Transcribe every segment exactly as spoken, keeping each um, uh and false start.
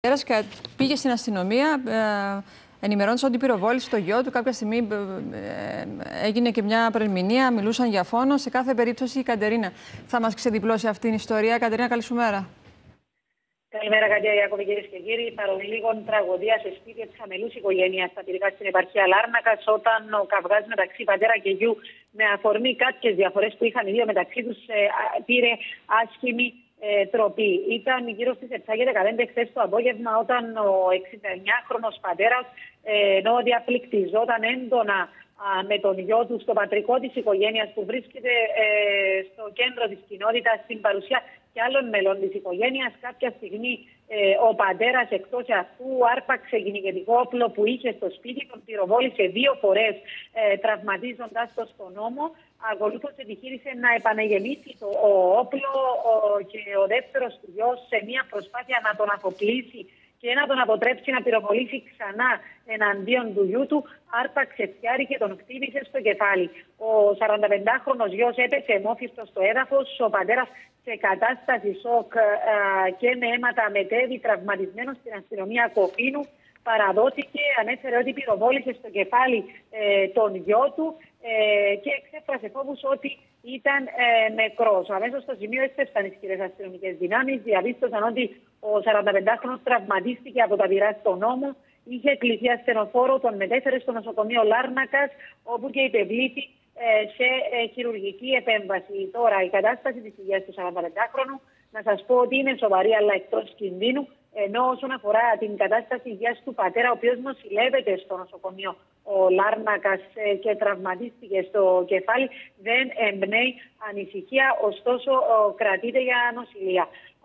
Και πήγε στην αστυνομία, ε, ενημερώνοντας ότι πυροβόλησε το γιο του. Κάποια στιγμή ε, έγινε και μια προερμηνία, μιλούσαν για φόνο. Σε κάθε περίπτωση η Κατερίνα θα μας ξεδιπλώσει αυτήν την ιστορία. Κατερίνα, καλή σου μέρα. Καλημέρα, Κατία Ιάκωβη, κυρίες και κύριοι. Παρολίγων τραγωδία σε σπίτια της χαμηλούς οικογένειας στα πυρικά στην επαρχία Λάρνακας, όταν ο καυγάς μεταξύ πατέρα και γιου, με αφορμή κάποιες διαφορές που είχαν οι δύο μεταξύ τους, ε, πήρε άσχημη ε, τροπή. Ήταν γύρω στις επτά και δεκαπέντε χθες το απόγευμα, όταν ο εξηνταεννιάχρονος πατέρας, ε, ενώ διαπληκτιζόταν έντονα με τον γιο του στο πατρικό της οικογένειας, που βρίσκεται ε, στο κέντρο της κοινότητας, στην παρουσία και άλλων μελών της οικογένειας. Κάποια στιγμή ε, ο πατέρας, εκτός αυτού, άρπαξε κυνηγετικό όπλο που είχε στο σπίτι, τον πυροβόλησε δύο φορές, ε, τραυματίζοντας το στον ώμο. Ακολούθως επιχείρησε να επανεγεμίσει το ο όπλο ο, και ο δεύτερος του γιος, σε μια προσπάθεια να τον αφοπλίσει και να τον αποτρέψει να πυροβολήσει ξανά εναντίον του γιού του, άρπαξε φτιάρι και τον χτύπησε στο κεφάλι. Ο σαρανταπεντάχρονος γιος έπεσε αιμόφυστος στο έδαφος. Ο πατέρας, σε κατάσταση σοκ α, και με αίματα, μετέβη τραυματισμένος στην αστυνομία Κοφίνου. Παραδόθηκε, ανέφερε ότι πυροβόλησε στο κεφάλι ε, τον γιο του ε, και εξέφρασε φόβους ότι ήταν ε, νεκρός. Αμέσως στο σημείο έστρεψαν ισχυρές αστυνομικές δυνάμεις, διαπίστωσαν ότι ο σαρανταπεντάχρονος τραυματίστηκε από τα πυρά στον ώμο, είχε κληθεί ασθενοφόρο, τον μετέφερε στο νοσοκομείο Λάρνακας, όπου και υπευλήθη ε, σε ε, χειρουργική επέμβαση. Τώρα, η κατάσταση της υγείας του σαρανταπεντάχρονου, να σας πω ότι είναι σοβαρή αλλά εκτός κινδύνου. Ενώ όσον αφορά την κατάσταση υγείας του πατέρα, ο οποίος νοσηλεύεται στο νοσοκομείο ο Λάρνακας και τραυματίστηκε στο κεφάλι, δεν εμπνέει ανησυχία, ωστόσο κρατείται για νοσηλεία.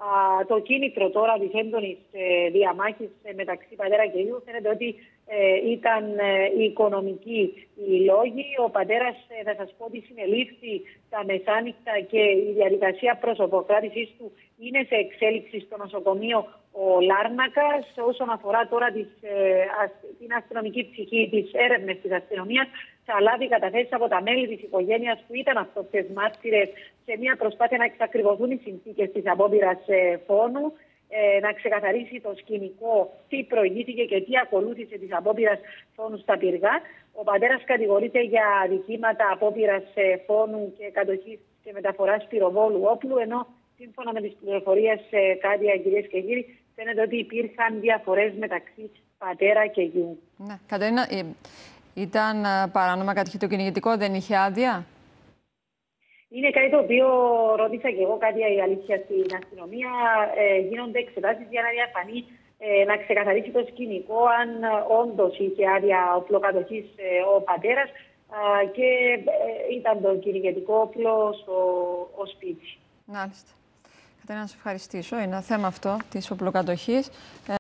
Το κίνητρο τώρα της έντονης διαμάχης μεταξύ πατέρα και γιου φαίνεται ότι ε, ήταν ε, οι οικονομικοί οι λόγοι. Ο πατέρας, ε, θα σας πω ότι συνελήφθη τα μεσάνυχτα και η διαδικασία προσωποκράτησής του είναι σε εξέλιξη στο νοσοκομείο ο Λάρνακας. Όσον αφορά τώρα τις, ε, ασ, την αστυνομική ψυχή, της έρευνες της αστυνομίας, θα λάβει καταθέσεις από τα μέλη της οικογένειας που ήταν αυτόπτες μάρτυρες, σε μια προσπάθεια να εξακριβωθούν οι συνθήκες της απόπειρας ε, φόνου, ε, να ξεκαθαρίσει το σκηνικό, τι προηγήθηκε και τι ακολούθησε της απόπειρας φόνου στα πυρgά. Ο πατέρας κατηγορείται για αδικήματα απόπειρας ε, φόνου και κατοχής και μεταφοράς πυροβόλου όπλου, ενώ σύμφωνα με τις πληροφορίες, ε, Κάτια, κυρίες και κύριοι, φαίνεται ότι υπήρχαν διαφορές μεταξύ πατέρα και γιου. Ναι. Κατερίνα, ήταν παράνομα κατοικητό κυνηγετικό, δεν είχε άδεια? Είναι κάτι το οποίο ρώτησα και εγώ, κάτι η αλήθεια, στην αστυνομία. Ε, γίνονται εξετάσεις για να διαφανεί, ε, να ξεκαθαρίσει το σκηνικό, αν ε, όντως είχε άδεια οπλοκατοχής ε, ο πατέρας ε, και ε, ήταν το κυνηγετικό όπλο στο ο σπίτι. Μάλιστα. Κατερίνα, να σε ευχαριστήσω. Είναι ένα θέμα αυτό της οπλοκατοχής.